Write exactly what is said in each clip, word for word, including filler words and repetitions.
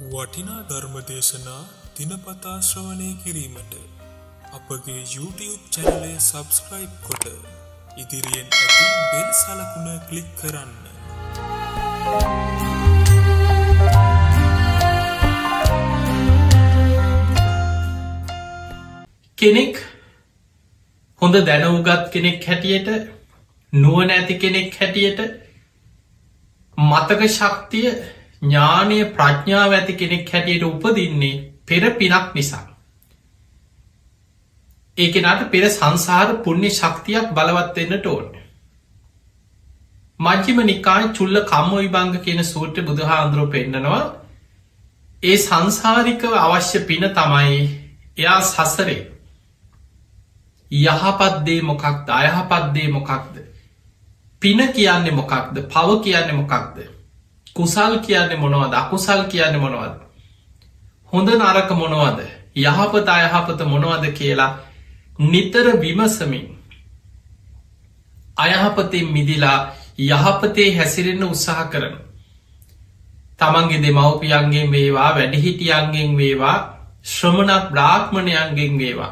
වටිනා ධර්ම දේශනා දිනපතා ශ්‍රවණය කිරීමට අපගේ YouTube චැනලය සබස්ක්‍රයිබ් කොට ඉදිරියෙන් ඇති බෙල් සලකුණ ක්ලික් කරන්න. කෙනෙක් හොඳ දැනුගත් කෙනෙක් හැටියට, නුවණ ඇති කෙනෙක් හැටියට, මතක ශක්තිය ඥානය ප්‍රඥාව ඇති කෙනෙක් හැටියට උපදින්නේ පෙර පිනක් නිසා. ඒ කෙනාට පෙර සංසාර පුණ්‍ය ශක්තියක් බලවත් වෙන්නට ඕන. මජ්ක්‍ධිම නිකායේ චුල්ල කම්ම විභංග කියන සූත්‍රය බුදුහාඳුරෝ පෙන්නනවා. ඒ සංසාරිකව අවශ්‍ය පින තමයි එයා සසරේ යහපත් දේ මොකක්ද, අයහපත් දේ මොකක්ද, පින කියන්නේ මොකක්ද, පව කියන්නේ මොකක්ද, කුසල් කියන්නේ මොනවද, අකුසල් කියන්නේ මොනවද, හොඳ නරක මොනවද, යහපත අයහපත මොනවද කියලා නිතර විමසමින් අයහපතෙන් මිදිලා යහපතේ හැසිරෙන්න උත්සාහ කරන. තමන්ගේ දෙමව්පියන්ගෙන් වේවා, වැඩිහිටියන්ගෙන් වේවා, ශ්‍රමණ බ්‍රාහ්මණයන්ගෙන් වේවා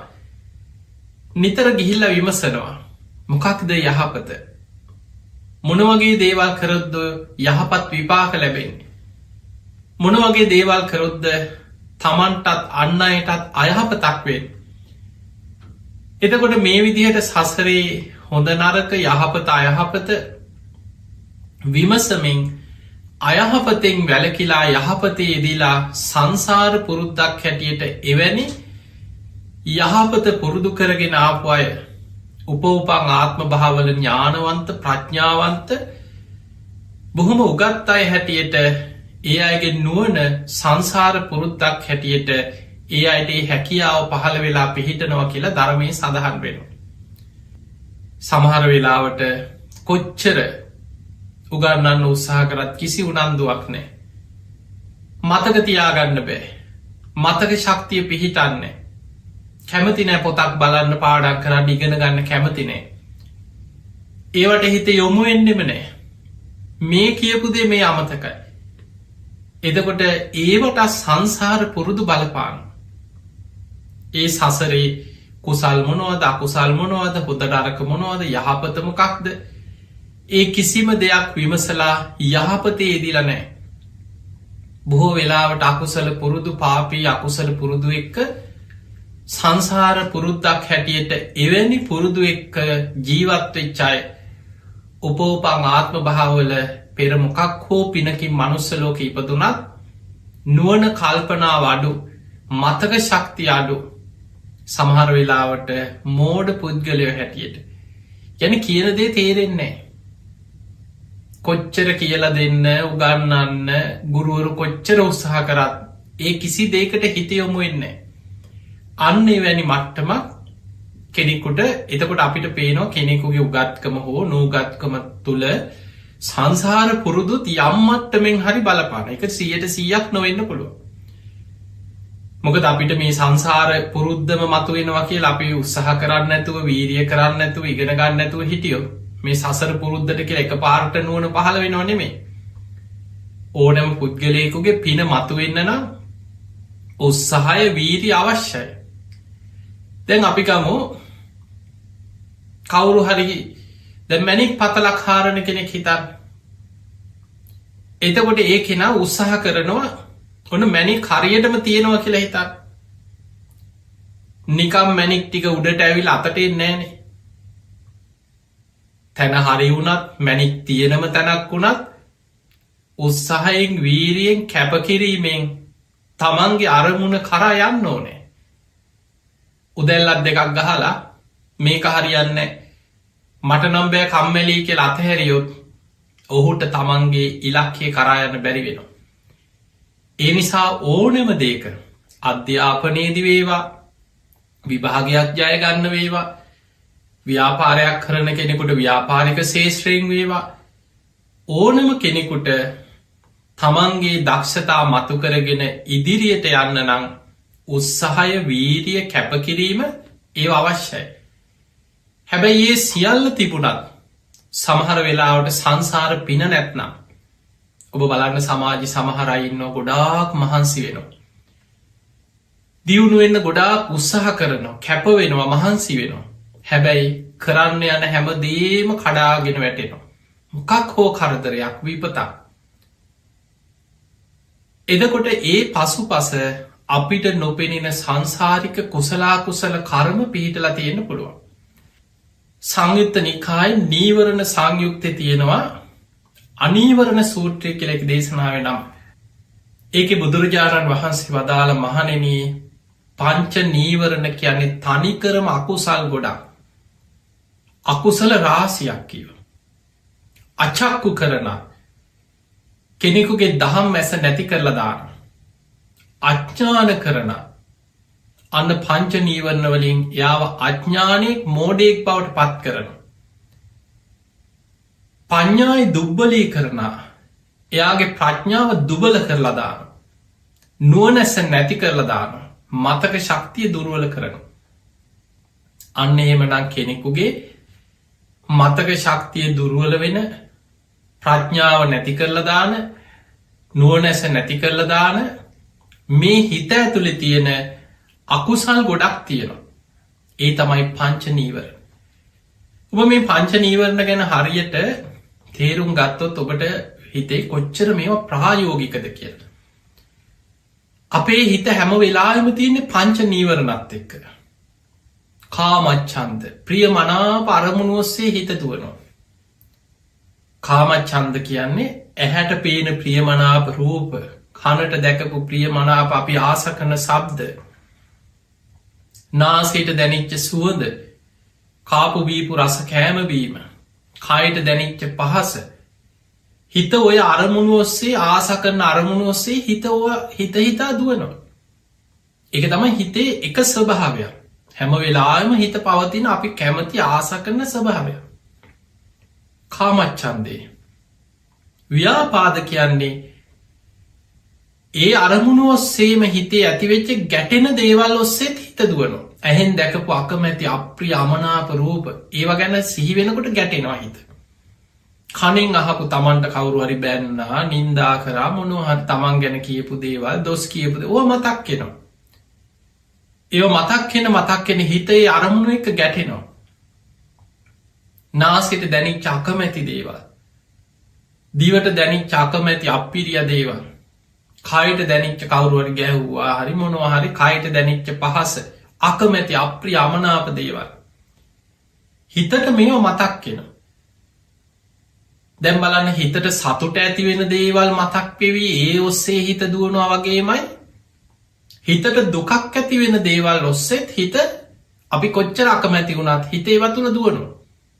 නිතර ගිහිල්ලා විමසනවා මොකක්ද යහපත, මොන වගේ දේවල් කරොත්ද යහපත් විපාක ලැබෙන්නේ, මොන වගේ දේවල් කරොත්ද තමන්ටත් අන් අයටත් අයහපතක් වෙන්නේ. එතකොට මේ විදිහට සසරේ හොඳ නරක යහපත අයහපත විමසමින් අයහපතෙන් වැළකීලා යහපතේ යෙදීලා සංසාර පුරුද්දක් හැටියට එවැනි යහපත පුරුදු කරගෙන ආපු අය උපෝපං ආත්ම භාවවල ඥානවන්ත ප්‍රඥාවන්ත බොහොම උගත් අය හැටියට ඒ අයගේ නුවණ සංසාර පුරුද්දක් හැටියට ඒ අයට හැකියාව පහළ වෙලා පිහිටනවා කියලා ධර්මයේ සඳහන් වෙනවා. සමහර වෙලාවට කොච්චර උගන්වන්න උත්සාහ කරත් කිසි උනන්දුවක් නැහැ. මතක තියාගන්න බෑ. මතක ශක්තිය පිහිටන්නේ කැමති නෑ. පොතක් බලන්න, පාඩම් කරන්න, ඉගෙන ගන්න කැමති නෑ. ඒවට හිත යොමු වෙන්නෙම නෑ. මේ කියපු දේ මේ අමතකයි. එතකොට ඒවට සංසාර පුරුදු බලපාන. ඒ සසරේ කුසල් මොනවද, අකුසල් මොනවද, හොඳ නරක මොනවද, යහපත මොකක්ද, ඒ කිසිම දෙයක් විමසලා යහපතේ යෙදිලා නෑ. බොහෝ වෙලාවට අකුසල පුරුදු, පාපී අකුසල පුරුදු එක්ක සංසාර පුරුද්දක් හැටියට එවැනි පුරුදු එක්ක ජීවත් වෙච්ච අය උපෝපං ආත්ම භාවවල පෙර මොකක් හෝ පිනකින් මනුස්ස ලෝකෙ ඉපදුනත් නුවණ කල්පනාව අඩු, මතක ශක්තිය අඩු, සමහර වෙලාවට මෝඩ පුද්ගලයෝ හැටියට යන කියන දේ තේරෙන්නේ නැහැ. කොච්චර කියලා දෙන්න, උගන්වන්න ගුරුවරු කොච්චර උත්සාහ කරත් ඒ කිසි දෙයකට හිත යොමු වෙන්නේ නැහැ. අන්න එවැනි මට්ටමක් කෙනෙකුට. එතකොට අපිට පේනවා කෙනෙකුගේ උගත්කම හෝ නූගත්කම තුළ සංසාර පුරුදුත් යම් මට්ටමෙන් හරි බලපාන. එක සියයට සීයක් නොවෙන්න පුළුවන්. මොකද අපිට මේ සංසාර පුරුද්දම මතුවෙනවා කියලා අපි උත්සාහ කරන්න නැතුව, වීරිය කරන්න නැතුව, ඉගෙන ගන්න නැතුව හිටියොත් මේ සසර පුරුද්දට කියලා එක පාරට නුවණ පහළ වෙනව නෙමෙයි. ඕනෑම පුද්ගලයෙකුගේ පින මතුවෙන්න නම් උත්සාහය, වීරිය අවශ්‍යයි. දැන් අපි ගමු කවුරු හරි දැන් මැණික් පතලක් හාරන කෙනෙක් හිතන්න. එතකොට ඒ කෙනා උත්සාහ කරනවා ඔන්න මැණික් හරියටම තියෙනවා කියලා හිතන්න. නිකම් මැණික් ටික උඩට ඇවිල්ලා අතට එන්නේ නැහනේ. තැන හරි වුණත්, මැණික් තියෙනම තැනක් වුණත් උත්සාහයෙන්, වීරියෙන්, කැපකිරීමෙන් තමන්ගේ අරමුණ කරා යන්න ඕනේ. උදැල්ලත් දෙකක් ගහලා මේක හරියන්නේ මට නම් බෑ කම්මැලි කියලා අතහැරියොත් ඔහුට තමන්ගේ ඉලක්කය කරා යන්න බැරි වෙනවා. ඒ නිසා ඕනෙම දෙයක අධ්‍යාපනයේදී වේවා, විභාගයක් ජය ගන්න වේවා, ව්‍යාපාරයක් කරන කෙනෙකුට ව්‍යාපාරික ශේෂ්ත්‍රයෙන් වේවා, ඕනම කෙනෙකුට තමන්ගේ දක්ෂතා මතු කරගෙන ඉදිරියට යන්න නම් උත්සාහය, වීරිය, කැපකිරීම ඒ අවශ්‍යයි. හැබැයි ඒ සියල්ල තිබුණත් සමහර වෙලාවට සංසාර පින නැත්නම් ඔබ බලන්න සමාජි සමහරයින්න ගොඩාක් මහන්සි වෙනවා. දියුණු වෙන්න ගොඩාක් උත්සාහ කරනවා, කැප වෙනවා, මහන්සි වෙනවා. හැබැයි කරන්න යන හැම දේම කඩාගෙන වැටෙනවා. මොකක් හෝ කරදරයක්, විපතක්. එදකොට ඒ පසුපස අපිට නොපෙනෙන සංසාරික කුසලා කුසල කර්ම පිහිටලා තියෙන්න පුළුවන්. සංයුත්ත නිකාය නීවරණ සංයුක්තය තියෙනවා අනීවරණ සූත්‍රය කෙලෙක් දේශනාව නම්. ඒක බුදුරජාණන් වහන්සේ වදාළ මහණෙනී පංච නීවරණ කියන්නේ තනිකරම අකුසල් ගොඩක්. අකුසල රාසියක් කියව. අචක්කු කරන කෙනෙකුගේ දහම් මැස නැති කරලා දාන. අඥ්ඥාන කරන අන්න පංච නීවරණ වලින් යාව අඥ්ඥානයෙක් මෝඩෙක් බවට පත් කරන. පඤ්ඥායි දුබ්බලී කරන එයාගේ ප්‍රඥාව දුබල කරලා දාන. නුවනැස නැති කරලා දාන. මතක ශක්තිය දුර්වල කරන. අන්න එහෙමනම් කෙනෙකුගේ මතක ශක්තිය දුර්වල වෙන, ප්‍රඥාව නැති කරලා දාන, නුවනැස නැති කරලා දාන මේ හිත ඇතුළෙ තියෙන අකුසල් ගොඩක් තියෙනවා. ඒ තමයි පංච නීවරණ. ඔබ මේ පංච නීවරණ ගැන හරියට තේරුම් ගත්තොත් ඔබට හිතේ කොච්චර මේවා ප්‍රායෝගිකද කියලා. අපේ හිත හැම වෙලාවෙම තියෙන්නේ පංච නීවරණත් එක්ක. කාමච්ඡන්ද, ප්‍රියමනාප අරමුණු ඔස්සේ හිත දුවනවා. කාමච්ඡන්ද කියන්නේ ඇහැට පේන ප්‍රියමනාප රූප, කනට දැකපු ප්‍රියමනාප අපි ආස කරන ශබ්ද, නාසයට දැනිච්ච සුවඳ, කාපු බීපු රස කෑමබීම, කයට දැනිච්ච පහස. හිත ඔය අරමුණු ඔස්සේ ආස කරන අරමුණු ඔස්සේ හිත හිත හිතා දුවනවා. එක තමයි හිතේ එක ස්වභාවයක්. හැම වෙලාම හිත පවතින අපි කැමති ආස කරන ස්වභාවයක්. කාමච්ඡන්දේ. ව්‍යාපාද කියන්නේ ඒ අරමුණු ඔස්සේම හිතේ ඇතිවෙච්ච ගැටෙන දේවල් ඔස්සෙත් හිත දුවනවා. ඇහෙන් දැකපු අකමැති අප්‍රිය අමනාප රූප ඒව ගැන සිහිවෙනකොට ගැටෙනවා හිත. කනින් අහපු තමන්ට කවුරු හරි බැන්නා, නින්දා කරා, මොනවහරි තමන් ගැන කියපු දේවල්, දොස් කියපු දේවල් ඕවා මතක් වෙනවා. ඒව මතක් වෙන මතක් වෙන හිතේ අරමුණු එක්ක ගැටෙනවා. නාසයට දැනිච්ච අකමැති දේවල්, දිවට දැනිච්ච අකමැති අප්පිරිය දේවල්, කයට දැනිච්ච කවුරු හරි ගැහුවා හරි මොනවා හරි කයට දැනිච්ච පහස, අකමැති අප්‍රිය අමනාප දේවල් හිතට මේව මතක් වෙනවා. දැන් බලන්න හිතට සතුට ඇති වෙන දේවල් මතක් වෙවි ඒ ඔස්සේ හිත දුවනවා වගේමයි හිතට දුකක් ඇති වෙන දේවල් ඔස්සෙත් හිත අපි කොච්චර අකමැති වුණත් හිතේ වතුන දුවනවා.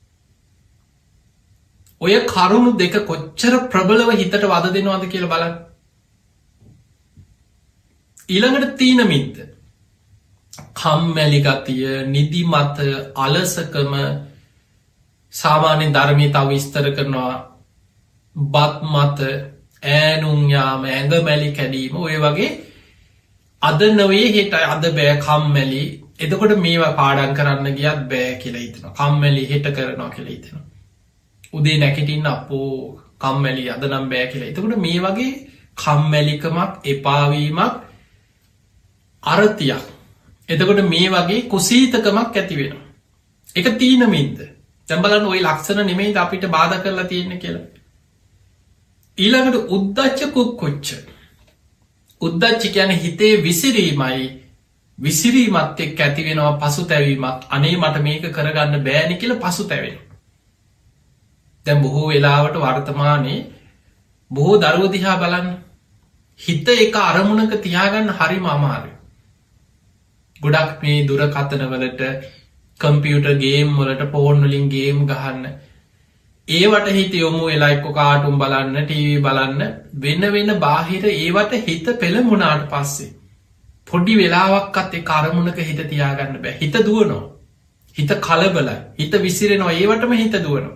ඔය කරුණු දෙක කොච්චර ප්‍රබලව හිතට වද දෙනවාද කියලා බලන්න. ඊළඟට තීන මිද්ද. කම්මැලි ගතිය, නිදිමත, අලසකම, සාමාන්‍ය ධර්මයේ තව විස්තර කරනවා බත් මත, ඈනුම් යාම, ඇඟමැලි කැඩීම, ඔය වගේ අද නොවේ හෙට අද බෑ කම්මැලි. එතකොට මේවා පාඩම් කරන්න ගියත් බෑ කියලා හිතෙනවා. කම්මැලි හෙට කරනවා කියලා හිතෙනවා. උදේ නැගිටින්න අපෝ කම්මැලි අද නම් බෑ කියලා. එතකොට මේ වගේ කම්මැලිකමක්, එපාවීමක්, අරතියක්. එතකොට මේ වගේ කුසීතකමක් ඇති වෙනවා. ඒක තීන මිද්ද. දැන් බලන්න ওই ලක්ෂණ නෙමෙයිද අපිට බාධා කරලා තියෙන්නේ කියලා. ඊළඟට උද්දච්ච කුක්කුච්ච. උද්දච්ච කියන්නේ හිතේ විසිරීමයි. විසිරීමත් එක්ක ඇති වෙනවා පසුතැවීමක්. අනේ මට මේක කරගන්න බෑනේ කියලා පසුතැවෙනවා. දැන් බොහෝ වෙලාවට වර්තමානයේ බොහෝ දරුවෝ දිහා බලන්න. හිත එක අරමුණක තියාගන්න හරිම අමාරුයි. ගොඩක් මේ දුරකථන වලට, කම්පියුටර් ගේම් වලට, ෆෝන් වලින් ගේම් ගහන්න, ඒවට හිත යොමු වෙලා එක්ක කාටුන් බලන්න, ටීවී බලන්න, වෙන වෙන බාහිර ඒවට හිත පෙළඹුණාට පස්සේ පොඩි වෙලාවක්වත් ඒ අරමුණක හිත තියාගන්න බෑ. හිත දුවනවා. හිත කලබලයි. හිත විසිරෙනවා. ඒවටම හිත දුවනවා.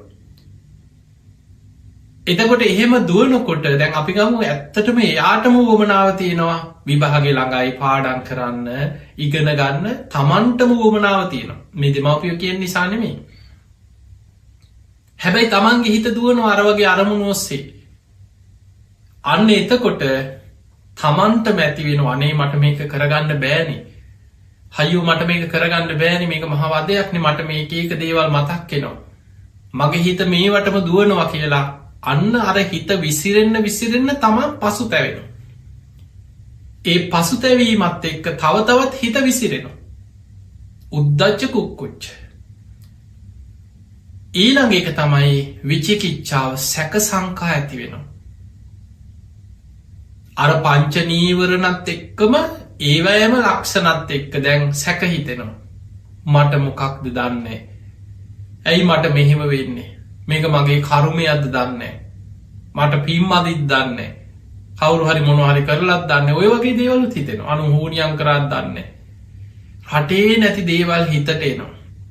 එතකොට එහෙම දුවනකොට දැන් අපි ගමු ඇත්තටම එයාටම වමනාව තියෙනවා විභාගේ ළඟයි පාඩම් කරන්න, ඉගෙන ගන්න, තමන්ටම වමනාව තියෙනවා. මේ දෙමව්පියෝ කියන නිසා නෙමෙයි. හැබැයි තමන්ගේ හිත දුවනවා අර වගේ අරමුණු ඔස්සේ. අන්න එතකොට තමන්ට මැති වෙන අනේ මට මේක කරගන්න බෑනි. හයෝ මට මේක කරගන්න බෑනි මේක මහවදයක්න මට මේක ඒක දේවල් මතක් කෙනවා. මගේ හිත මේවටම දුවනවා කියලා අන්න අර හිත විසිරෙන්න විසිරෙන්න තමන් පසු තැවෙන. ඒ පසු තැවීමත් එක්ක තවතවත් හිත විසිරෙනවා. උද්දච්ච කුක්කුච්ච. ඊළඟ එක තමයි විචිකිච්ඡාව සැක සංකා ඇති වෙනවා. අර පංචනීවරණත් එක්කම ඒවෑම ලක්ෂණත් එක්ක දැන් සැක හිතෙනවා. මට මොකක්ද දන්නේ. ඇයි මට මෙහෙම වෙන්නේ. මේක මගේ කරුමයක්ද දන්නේ. මට පිම් අදිත් දන්නේ. කවුරු හරි මොනහරි කරලත් දන්න ඔය වගේ දේවලුත් හිතෙන අනු හෝනියන් කරත් දන්නේ. හටේ නැති දේවල් හිතට එනවා.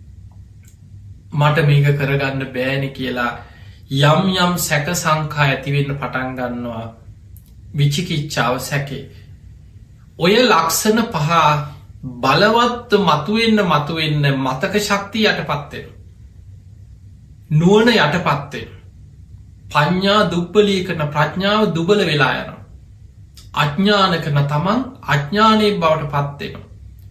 මට මේක කරගන්න බෑනි කියලා යම් යම් සැක සංකා ඇතිවෙන්න පටන් ගන්නවා. විචිකිච්ඡාව සැකේ. ඔය ලක්ෂණ පහ බලවත් මතුවෙන්න මතුවෙන්න මතක ශක්තිය යට පත්වෙන. නුවන යට පත්වෙන. පඤ්ඥා දුබ්බලී කරන ප්‍රඥාව දුබල වෙලා යන. අඥ්ඥාන කරන තමන් අඥ්ඥානය බවට පත්වෙනවා.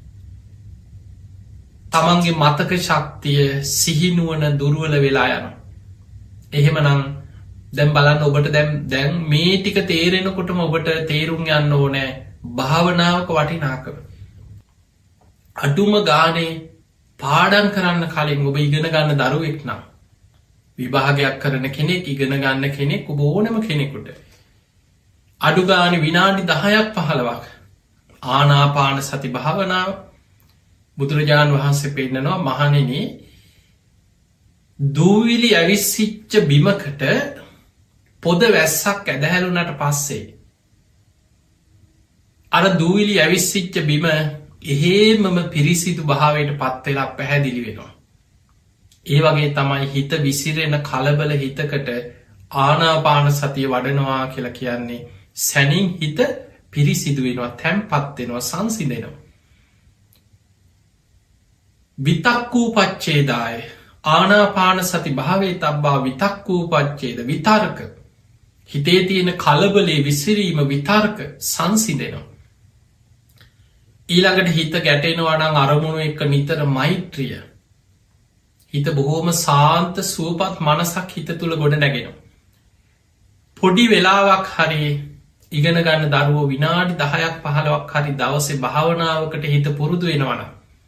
තමන්ගේ මතක ශක්තිය සිහිනුවන දුරුවල වෙලා යන. එහෙමනම් දැම් බලන්න ඔබට දැම් දැන් මේ ටික තේරෙනකොටම ඔබට තේරුම් යන්න ඕනෑ භාවනාවක වටිනාකම. අඩුම ගානේ පාඩන් කරන්න කලින් ඔබ ඉගෙන ගන්න දරුවෙක් නම්. විභාගයක් කරන කෙනෙක් ඉගෙන ගන්න කෙනෙක් ඔබ ඕනම කෙනෙකුට. අඩුගාන විනාඩි දහයක් පහළවක් ආනාපාන සති භාවනාව බුදුරජාණන් වහන්සේ පෙන්නනවා මහණෙනි දූවිලි ඇවිස්සිච්ච බිමකට පොද වැස්සක් ඇදහැරුණට පස්සේ අර දූවිලි ඇවිස්සිච්ච බිම එහෙමම පිරිසිදු භාවයට පත්වෙලා පැහැදිලි වෙනවා. ඒ වගේ තමයි හිත විසිරෙන කලබල හිතකට ආනාපාන සතිය වඩනවා කියලා කියන්නේ සැනින් හිත පිරිසිදු වෙනවා තැම්පත්වෙනවා සංසිඳෙනවා. විතක්කූ පච්චේදාය ආනාපාන සති භාවේ තබ්බා විතක්කූ පච්චේද විතර්ක හිතේ තියෙන කලබලේ විසිරීම විතර්ක සංසිඳෙනවා. ඊළඟට හිත ගැටෙනවානං අරමුණු එක්ක නිතර මෛත්‍රිය හිත බොහෝම සාන්ත සුවපත් මනසක් හිත තුළ ගොඩ නැගෙනවා. පොඩි වෙලාවක් හරි ඉගෙන ගන්න දරුවෝ විනාඩි දහයක් පහළවක් හරි දවසේ භාවනාවකට හිත පුරුදු වෙනවන.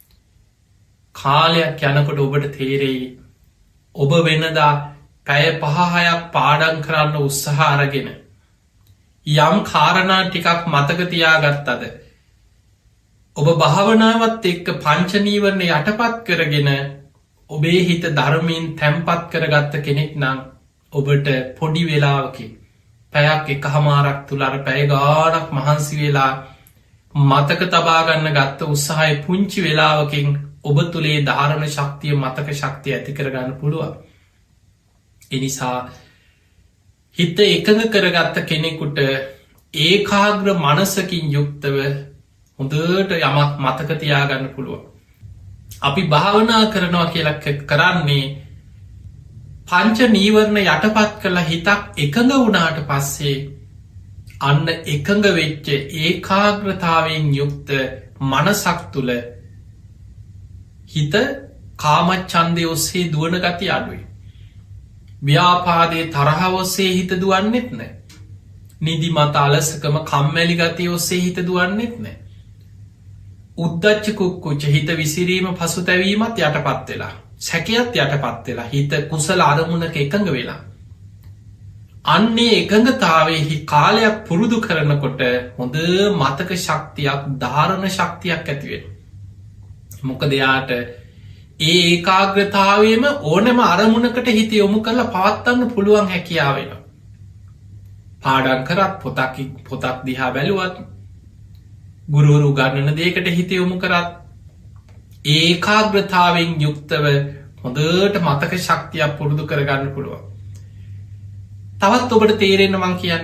කාලයක් යනකොට ඔබට තේරෙයි ඔබ වෙනදා පැය පහහයක් පාඩන් කරන්න උත්සාහ අරගෙන යම් කාරණා ටිකක් මතකතියාගත්තද ඔබ භාවනාවත් එක්ක පංචනීවරණ යටපත් කරගෙන ඔබේ හිත ධර්මීන් තැම්පත් කරගත්ත කෙනෙක් නම් ඔබට පොඩි වෙලාවකින් පැයක් එක හමාරක් තුළ අර පැය ගානක් මහන්සි වෙලා මතක තබාගන්න ගත්ත උත්සාහය පුංචි වෙලාවකින් ඔබ තුළේ ධාරණ ශක්තිය මතක ශක්තිය ඇති කරගන්න පුළුවන්. එනිසා හිත එකඟ කරගත්ත කෙනෙකුට ඒකාග්‍ර මනසකින් යුක්තව හොඳට යමක් මතකතියාගන්න පුළුවන්. අපි භාවනා කරනවා කියලා කරන්නේ පංච නීවරණ යටපත් කරලා හිතක් එකඟ වුණාට පස්සේ අන්න එකඟ වෙච්ච ඒකාග්‍රතාවෙන් යුක්ත මනසක් තුළ හිත කාමච්චන්දය ඔස්සේ දුවන ගති අඩුයි. ව්‍යාපාදේ තරහව ඔස්සේ හිත දුවන්නෙත් නෑ. නිදිමත අලසකම කම්මැලි ගති ඔස්සේ හිත දුවන්නෙත් නෑ. උද්දච්ච කුක්කුච්ච හිත විසිරීම පසු තැවීමත් යටපත් වෙලා සැකයත් යටපත් වෙලා හිත කුසල අරමුණක එකඟ වෙලා අන්නේ එකඟතාවෙහි කාලයක් පුරුදු කරනකොට හොඳ මතක ශක්තියක් ධාරණ ශක්තියක් ඇතිවෙන. මොකද යාට ඒ ඒකාග්‍රතාවේම ඕනම අරමුණකට හිත යොමු කරලා පවත්වන්න පුළුවන් හැකියාවෙන. පාඩන් කරත් පොතක් පොතක් දිහා බැලුවත් ගුරුවරු ගන්නන දේකට හිත යොමු කරත් ඒකාග්‍රතාවෙන් යුක්තව හොඳට මතක ශක්තියක් පුරුදු කරගන්න පුළුවන්. තවත් ඔබට තේරෙන්න මං කියන්න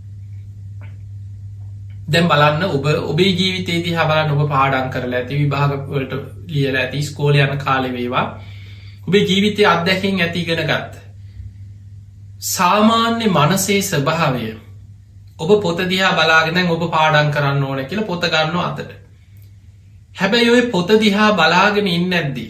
දැම් බලන්න ඔබ ඔබේ ජීවිතේදී හබලන්න ඔබ පාඩන් කරලා ඇති විභාගවලට ලියල ඇති ස්කෝල යන කාලෙවේවා ඔබේ ජීවිතය අත්දැකින් ඇතිගෙන ගත්ත. සාමාන්‍ය මනසේ ස්වභාවය ඔබ පොත දිහා බලාගෙන ඔබ පාඩම් කරන්න ඕන කියලා පොත ගන්නවා අතට. හැබැයි ඔය පොත දිහා බලාගෙන ඉන්න ඇද්දී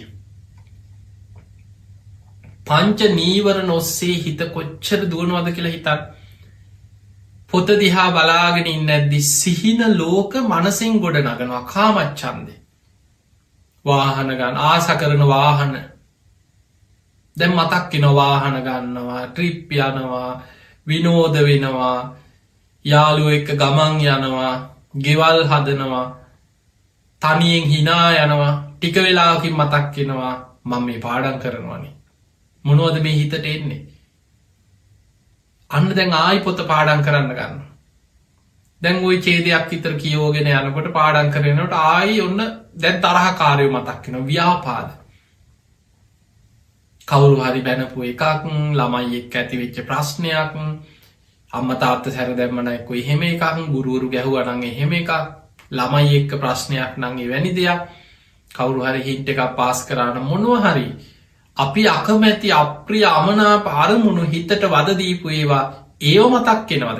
පංච නීවරණ ඔස්සේ හිත කොච්චර දුවනවද කියලා හිතන්න. පොත දිහා බලාගෙන ඉන්න ඇද්දි සිහින ලෝක මනසින් ගොඩ නගනවා කාමච්ඡන්දේ. වාහන ගන්න ආස කරන වාහන දැන් මතක් වෙන වාහන ගන්නවා, ට්‍රිප් යනවා, විනෝද වෙනවා, යාළුවෝ එක්ක ගමන් යනවා, ගෙවල් හදනවා, තනියෙන් හිනා යනවා. ටික වෙලාවකින් මතක් වෙනවා මම මේ පාඩම් කරනවානේ. මොනවද මේ හිතට එන්නේ? අන්න දැන් ආයි පොත පාඩම් කරන්න ගන්න. දැන් ওই ඡේදයක් විතර කියවගෙන යනකොට පාඩම් කරනකොට ආයි ඔන්න දැන් තරහකාරයෝ මතක් වෙනවා, ව්‍යාපාද. කවුරු හරි බැනපු එකක්, ළමයි එක්ක ඇති වෙච්ච ප්‍රශ්නයක්, අම්මා තාත්තා සැර දැම්ම නැක්කෝ එහෙම එකක්, ගුරුවරු ගැහුවා නම් එහෙම එකක්, ළමයි එක්ක ප්‍රශ්නයක් නම් එවැනි දෙයක්, කවුරු හරි හින්ට් එකක් පාස් කරා නම් මොනවා හරි අපි අකමැති අප්‍රිය අමනාප අරමුණු හිතට වද දීපු ඒවා ඒව මතක් වෙනවද?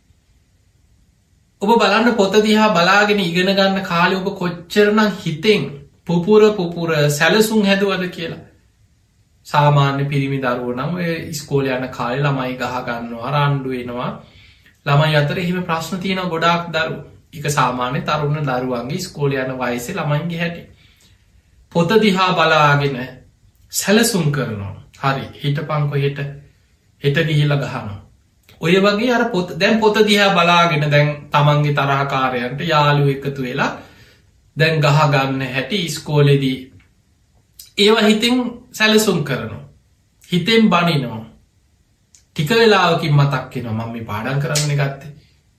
ඔබ බලන්න පොත දිහා බලාගෙන ඉගෙන ගන්න කාලේ ඔබ කොච්චරනම් හිතෙන් පුපුර පුපුර සැලසුම් හැදුවද කියලා. සාමාන්‍ය පිරිමි දරුවෝ නම් ඔය ඉස්කෝලේ යන කාලේ ළමයි ගහ ගන්නවා, රණ්ඩු වෙනවා. ළමයි අතර එහෙම ප්‍රශ්න තියෙනවා ගොඩාක් දරුවෝ. ඒක සාමාන්‍ය තරුණ දරුවන්ගේ ඉස්කෝලේ යන වයසේ ළමයින්ගේ හැටි. පොත දිහා බලාගෙන සැලසුම් කරනවා. හරි හිටපන් කොහෙට, හෙට ගිහිල්ලා ගහනවා. ඔය වගේ අර පොත දැන් පොත දිහා බලාගෙන දැන් තමන්ගේ තරහකාරයන්ට යාළුවෝ එකතු වෙලා දැන් ගහ ගන්න හැටි ඉස්කෝලේදී ඒවා හිතෙන් සැලසුම් කරනවා. හිතෙන් බනිනවා. ටික වෙලාවකින් මතක් වෙනවා මම මේ පාඩම් කරන්න ගත්තේ.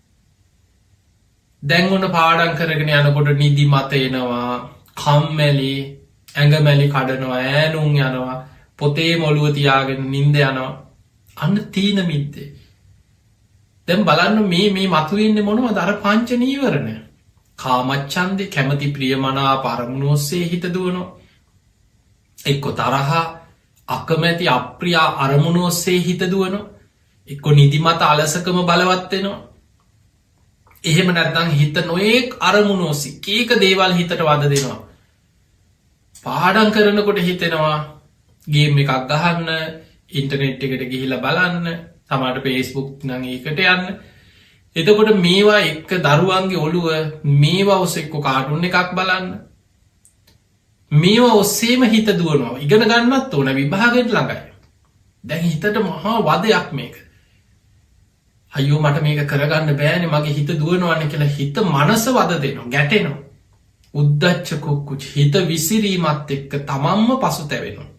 දැන් ඔන්න පාඩම් කරගෙන යනකොට නිදි මත එනවා, කම්මැලි, ඇඟමැලි කඩනවා, ඈනුම් යනවා, පොතේ මොළුව තියාගෙන නිින්ද යනවා. අන්න තීන මිද්දේ. දැන් බලන්න මේ මේ මතුවෙන්නේ මොනවද? අර පංච නීවරණ. කාමච්ඡන්දේ, කැමැති ප්‍රියමනාප අරමුණු ඔස්සේ හිත දුවනවා. එක්ක තරහ, අකමැති අප්‍රිය අරමුණු ඔස්සේ හිත දුවනවා. එක්ක නිදිමත අලසකම බලවත් වෙනවා. එහෙම නැත්නම් හිත නොඑක් අරමුණු ඔස්සේ කීක දේවල් හිතට වද දෙනවා. පාඩම් කරනකොට හිතෙනවා ගේම් එකක් ගහන්න, ඉන්ටර්නෙට් එකට ගිහිල්ලා බලන්න, සමහරට Facebook නම් ඒකට යන්න. එතකොට මේවා එක්ක දරුවන්ගේ ඔළුව මේවා ඔස්සේ එක්ක කාටුන් එකක් බලන්න. මේවා ඔස්සේම හිත දුවනවා. ඉගෙන ගන්නත් ඕන, විභාගෙට ළඟයි. දැන් හිතට මහා වදයක් මේක. අයියෝ මට මේක කරගන්න බෑනේ, මගේ හිත දුවනවානේ කියලා හිත මනස වද දෙනවා, ගැටෙනවා. උද්දච්ච කුක්කුච, හිත විසිරීමත් එක්ක තමන්ම පසුතැවෙනවා.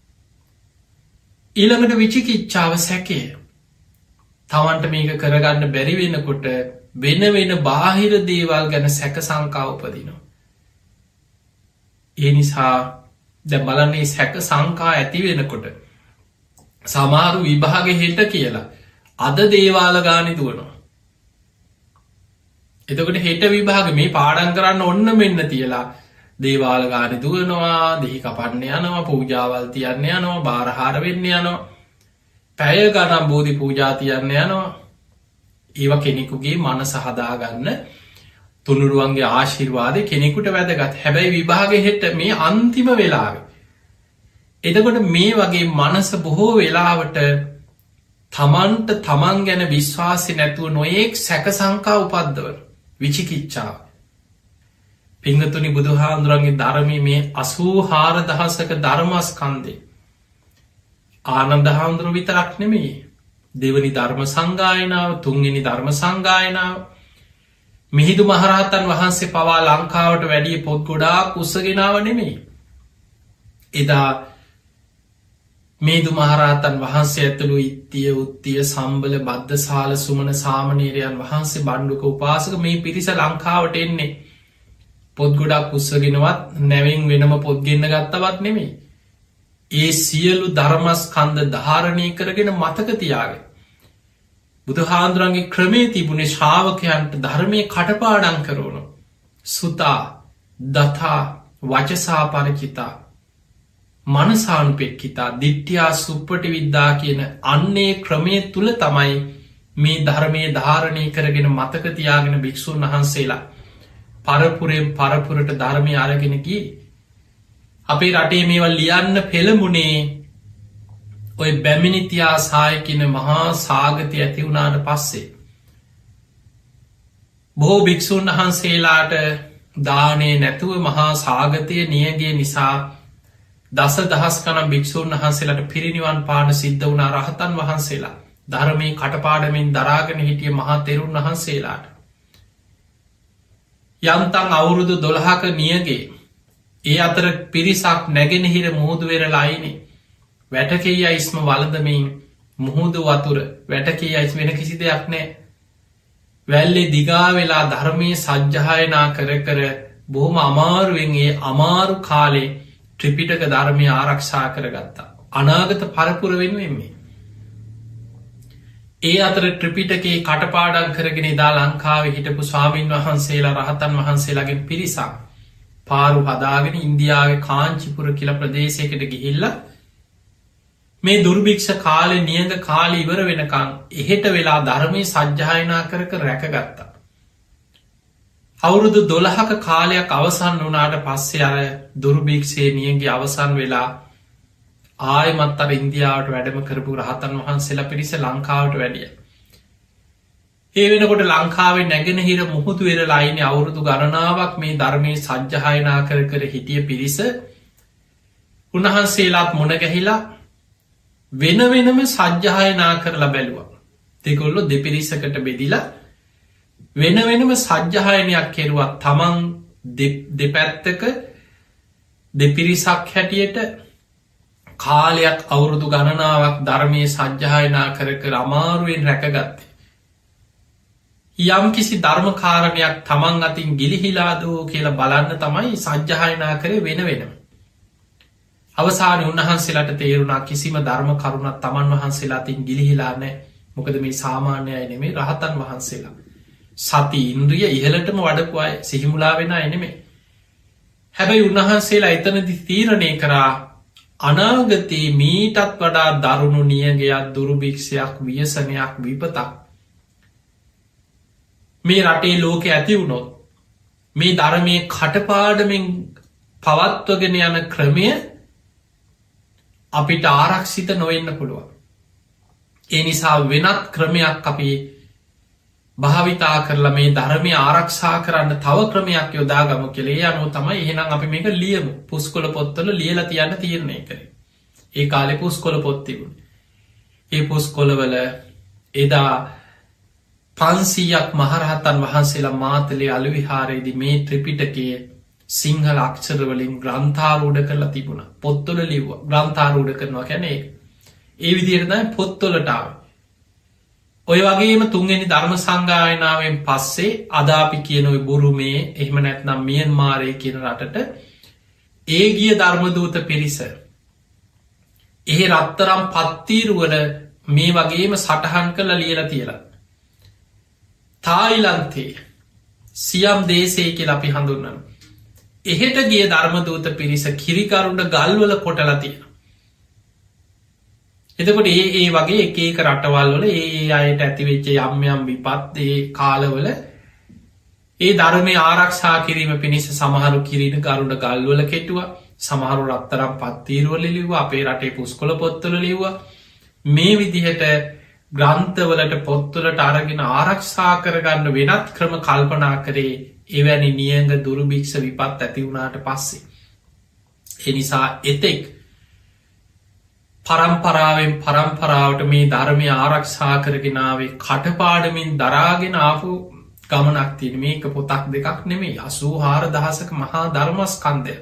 ඊළඟට විචිකිච්ඡාව, සැකය. තවන්ට මේක කරගන්න බැරි වෙනකොට වෙන වෙන බාහිර දේවල් ගැන සැක සංකා උපදිනවා. ඒ නිසා දැන් බලන්නේ සැක සංකා ඇති වෙනකොට සමහරු විභාගෙ හෙට කියලා අද දේවාල ගානේ දුවනවා. එතකොට හෙට විභාගෙ මේ පාඩම් කරන්න ඔන්න මෙන්න තියලා දේවාල ගානේ දුවනවා, දෙහි කපන්න යනවා, පූජාවල් තියන්න යනවා, බාරහාර වෙන්න යනවා, පැය ගණන් බෝධි පූජා තියන්න යනවා. ඒවා කෙනෙකුගේ මනස හදාගන්න තුනුරුවන්ගේ ආශිර්වාදය කෙනෙකුට වැදගත්. හැබැයි විභාගෙ හෙට මේ අන්තිම වෙලාවේ. එතකොට මේ වගේ මනස බොහෝ වෙලාවට තමන්ට තමන් ගැන විශ්වාසය නැතුව නොයෙක් සැක සංකා උපද්දවන. විචිකිච්ඡාව. පිංගතුනි, බුදුහාමුදුරන්ගේ ධර්මයේ මේ අසූ හාර දහසක ධර්මස්කන්ධේ ආනන්ද හාමුදුරුවෝ විතරක් නෙමෙයි, දෙවනි ධර්ම සංගායනාව, තුන්වෙනි ධර්ම සංගායනාව, මිහිඳු මහරහතන් වහන්සේ පවා ලංකාවට වැඩිය පොත් ගොඩාක් උස්සගෙනාව නෙමෙයි. එදා මිහිඳු මහරහතන් වහන්සේ ඇතුළු ඉත්තිය, උත්තිය, සම්බල, බද්දසාල, සුමන සාමණේරයන් වහන්සේ, බණ්ඩුක උපාසක මේ පිරිස ලංකාවට එන්නේ පොත් ගොඩක් උස්සගෙනවත් නැවෙන් වෙනම පොත් ගෙන්න ගත්තවත් නෙමෙයි. ඒ සියලු ධර්මස්කන්ධ ධාරණය කරගෙන මතක තියාගෙන බුදුහාඳුරන්ගේ ක්‍රමේ තිබුණේ ශ්‍රාවකයන්ට ධර්මය කටපාඩම් කරවන. සුතා, දතා, වචසා පරිචිතා, මනසානුපෙක්ඛිතා, දිට්ඨියා සුප්පටි විද්දා කියන අන්නේ ක්‍රමේ තුල තමයි මේ ධර්මය ධාරණය කරගෙන මතක තියාගෙන භික්‍ෂූන් වහන්සේලා පරපුරෙන් පරපුරට ධර්මය අරගෙනකි අපේ රටේ මේවල් ලියන්න පෙළමුණේ ඔය බැමිනිතියා සායකින මහා සාගතය ඇති වුණාට පස්සේ බොහෝ භික්‍ෂූන් වහන්සේලාට දානේ නැතුව මහා සාගතය නියගේ නිසා දස දහස් කනම් භික්‍ෂූන් වහන්සේලාට පිරිනිවන් පාන සිද්ධ වුණ රහතන් වහන්සේලා ධර්මය කටපාඩමින් දරාගෙන හිටිය මහා තෙරුන් වහන්සේලාට යම්තන් අවුරුදු දොළහක නියගේ ඒ අතර පිරිසක් නැගෙනහිර මුහුදුවෙරලායිනේ වැටකෙයි අයිස්ම වලදමින් මුහුදු වතුර වැටකේ අයිස් වෙන කිසි දෙයක් නෑ වැල්ලේ දිගා වෙලා ධර්මය සජ්්‍යහයනා කර කර බොහොම අමාරුවෙන්ගේ අමාරු කාලේ ත්‍රිපිටක ධර්මය ආරක්ෂා කරගත්තා අනාගත පරපුර වෙනුවෙන්නේ ඒ අතර ත්‍රිපිටකේ කටපාඩන් කරගෙන දා ලංකාව හිටපු ස්වාමීන් වහන්සේලා රහතන් වහන්සේලාගෙන් පිරිසක් පාරු හදාගෙන ඉන්දියාවේ කාංචිපුර කියල ප්‍රදේශයකට ගිහිල්ල මේ දුර්භික්ෂ කාලෙ නියඟ කාල ඉවර වෙනකං එහෙට වෙලා ධර්මය සජ්්‍යායනා කරක රැකගත්තා. අවුරුදු දොළහක කාලයක් අවසන් වනාට පස්සේ අර දුර්භික්ෂේ නියගේ අවසන් වෙලා ආයමත් අර ඉන්දියාවට වැඩම කරපු රහතන් වහන්සේලා පිරිස ලංකාවට වැඩිය. ඒ වෙනකොට ලංකාවේ නැගෙනහිර මුහුදු වෙරලායින අවුරුදු ගණනාවක් මේ ධර්මය සජ්්‍යහයනා කර කර හිටිය පිරිස උන්වහන්සේලාත් මොනගැහිලා වෙන වෙනම සජ්්‍යහයනා කරලා බැලුව දෙකොල්ලො දෙපිරිසකට බෙදිලා වෙන වෙනම සජ්්‍යහයනයක් කෙරුවත් තමන් දෙපැත්තක දෙපිරිසක් හැටියට කාලයක් අවුරුදු ගණනාවක් ධර්මය සජ්්‍යහයනා කර කර අමාරුවෙන් රැකගත්තේ. යම් කිසි ධර්මකාරණයක් තමන් අතින් ගිලිහිලාදෝ කියලා බලන්න තමයි සජ්්‍යහයනා කරේ වෙන වෙනම. අවසාන උන්වහන්සේලාට තේරුණා කිසිම ධර්ම කරුණත් තමන් වහන්සේලා තින් ගිලිහිලා නෑ මොකද මේ සාමාන්‍යය නෙමේ රහතන් වහන්සේලා. සති ඉන්ද්‍රිය ඉහලටම වඩපු අය සිහිමුලා වෙන එනෙමේ. හැබැයි උන්වහන්සේලා එතනදි තීරණය කරා අනාගතයේ මීටත් වඩා දරුණු නියගයක් දුරුභික්ෂයක් ව්‍යසනයක් විපතක් මේ රටේ ලෝක ඇති වුණොත් මේ ධර්මය කටපාඩමින් පවත්වගෙන යන ක්‍රමය අපිට ආරක්ෂිත නොවෙන්න පුළුවන්. ඒ නිසා වෙනත් ක්‍රමයක් අපි භාවිතා කරලා මේ ධර්මය ආරක්ෂා කරන්න තව ක්‍රමයක් යොදාගම කෙළේ අනු තමයි එහෙනම් අපි මේක ලියමු පුස්කොල පොත්තල ලියල තියන්න තීරණය කර. ඒ කාලෙ පුස්කොල පොත්තිබුණ. ඒ පුස්කොලවල එදා පන්සීයක් මහරහතන් වහන්සේලා මාතලේ අලුවිහාරයේදි මේ ත්‍රිපිටකයේ සිංහල අක්ෂරවලින් ග්‍රන්ථාරූඩ කරලා තිබුණ පොත්තොල ලිව්ව ග්‍රන්ථාරූඩ කරනවා කැනේ ඒ විදිරදයි පොත්තොලටාව ඔය වගේම තුන්ගනි ධර්ම සංගායනාවෙන් පස්සේ අදාපි කියනොයි බුරුමේ එහෙම නැත්නම් මියන්මාරය කියන රටට ඒ ගිය ධර්මදූත පිරිස එහි රත්තරම් පත්තීරුවල මේ වගේම සටහන් කළ ලියල තියලා තායිලන්තේ සියම් දේශය කියල අපි හඳුන්නන එහෙට ගිය ධර්මදූත පිරිස කිරිකරුන්ට ගල්වල කොටලා තියෙන. එතකොට ඒ ඒ වගේ එක ඒක රටවල් වල ඒ අයට ඇතිවෙච්ච යම් යම් විපත් ඒ කාලවල ඒ ධර්මය ආරක්ෂා කිරීම පිණිස සමහරු කිරීන කරුන්ට ගල්වල කෙටුව සමහරු රත්තරම් පත්තීරුවල ලිව්ව අපේ රටේ පුස්කොල පොත්තල ලිව්ව මේ විදිහට ග්‍රන්ථවලට පොත්තුලට අරගෙන ආරක්ෂා කරගන්න වෙනත් ක්‍රම කල්පනා කරේ එවැනි නියඟ දුරුභික්ෂ විපත් ඇති වුණාට පස්සේ. එනිසා එතෙක් පරම්පරාවෙන් පරම්පරාවට මේ ධර්මය ආරක්ෂා කරගෙනාවේ කටපාඩමින් දරාගෙන ආපු ගමනක් තියෙන මේක පොතක් දෙකක් නෙමේ අසූ හාර දහසක මහා ධර්මස්කන්දය.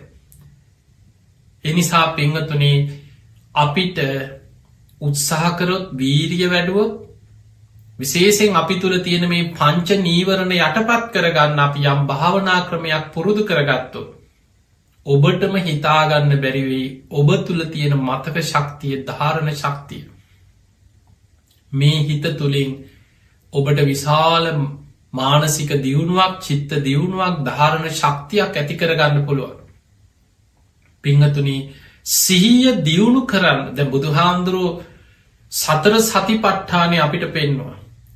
එනිසා පිංහතුනේ අපිට උත්සාහකරොත් වීරිය වැඩුවොත් විශේෂෙන් අපි තුළ තියෙන මේ පංච නීවරණ යටපත් කරගන්න අපි යම් භාවනා ක්‍රමයක් පුරුදු කරගත්තො. ඔබටම හිතාගන්න බැරිවෙයි ඔබ තුළ තියෙන මතක ශක්තිය ධාරණ ශක්තිය. මේ හිත තුළින් ඔබට විශාල මානසික දියුණුවක් චිත්ත දියුණුවක් ධාරණ ශක්තියක් ඇති කරගන්න පුළුවන්. පිංහතුනි සිහිය දියුණු කරන්න ද බුදුහාන්දුරුව සතර සති පට්ඨානය අපිට පෙන්නවා.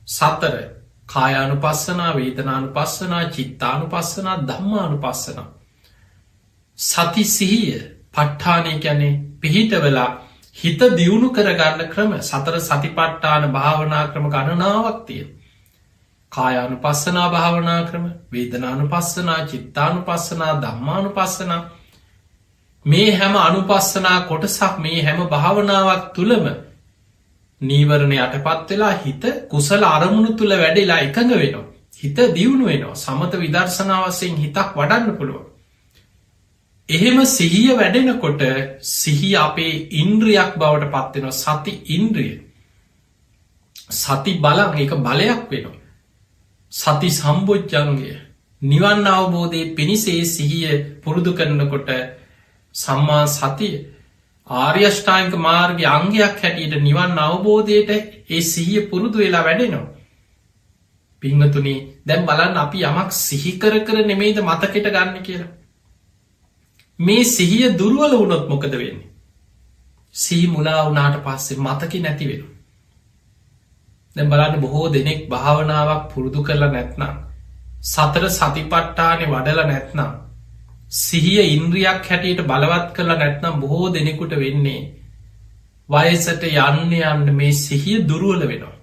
සතර කායානුපස්සනා, වේදනානුපස්සනා, චිත්තානුපස්සනා, ධම්මානුපස්සනා. සති සිහිය ප ဋ ාණය කියන්නේ පිහිටවලා හිත දියුණු කරගන්න ක්‍රම. සතර සතිපට්ඨාන භාවනා ක්‍රම ගණනාවක් තියෙනවා. කායානුපස්සනා භාවනා ක්‍රම, වේදනානුපස්සනා, චිත්තානුපස්සනා, ධම්මානුපස්සනා. මේ හැම අනුපස්සනා කොටසක්, මේ හැම භාවනාවක් තුළම නීවරණ යටපත් වෙලා හිත කුසල අරමුණු තුළ වැඩෙලා එකඟ වෙනවා. හිත දියුණු වෙනවා. සමත විදර්ශනා වශයෙන් හිතක් වඩන්න පුළුවන්. එහෙම සිහිය වැඩෙනකොට සිහිය අපේ ඉන්ද්‍රියක් බවට පත්වෙනවා. සති ඉන්ද්‍රිය. සති බලං එක බලයක් වෙනවා. සති සම්බොජ්ජංගය නිවන් අවබෝධයේ පිණිසේ සිහිය පුරුදු කරනකොට සම්මා සතිය ආර්යෂ්ඨායික මාර්ගයේ අංගයක් හැටියට නිවන් අවබෝධයට ඒ සිහිය පුරුදු වෙලා වැඩෙනවා. පින්වතුනි, දැන් බලන්න අපි යමක් සිහි කර කර නෙමෙයිද මතකෙට ගන්න කියලා. මේ සිහිය දුර්වල වුණොත් මොකද වෙන්නේ? සිහි මුලා වුණාට පස්සේ මතකෙ නැති වෙනවා. දැන් බලන්න බොහෝ දෙනෙක් භාවනාවක් පුරුදු කරලා නැත්නම්, සතර සතිපට්ඨානෙ වඩලා නැත්නම්, සිහිය ඉන්ද්‍රියක් හැටියට බලවත් කරලා නැත්නම් බොහෝ දෙනෙකුට වෙන්නේ වයසට යන්න යන්න මේ සිහිය දුර්වල වෙනවා.